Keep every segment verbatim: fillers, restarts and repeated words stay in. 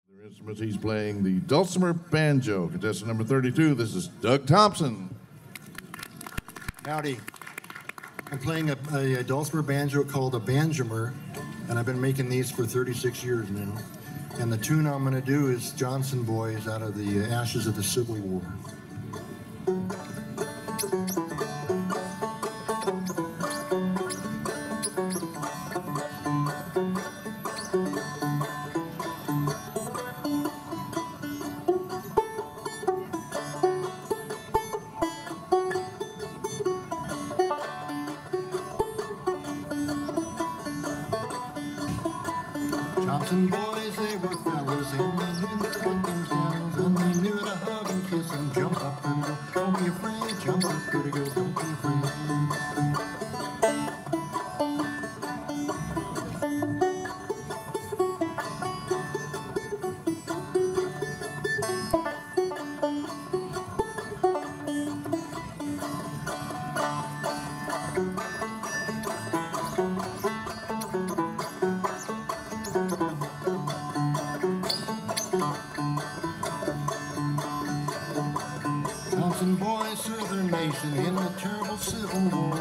Their instruments, he's playing the dulcimer banjo. Contestant number thirty-two, this is Doug Thomson. Howdy. I'm playing a, a, a dulcimer banjo called a banjomer, and I've been making these for thirty-six years now. And the tune I'm going to do is Johnson Boys out of the ashes of the Civil War. Johnson boys, they were fellas, and they knew to cut themselves, and they knew to hug and kiss and jump up and go. Don't be afraid, jump up, pretty girl, don't be afraid. Johnson boys served their nation in the terrible Civil War.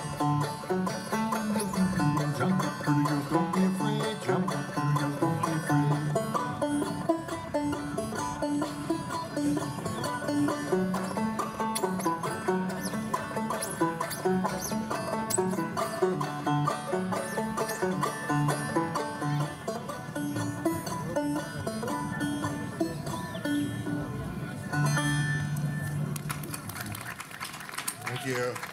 Jump up, pretty girls, don't be afraid. Jump up, pretty girls, don't be afraid. Thank you.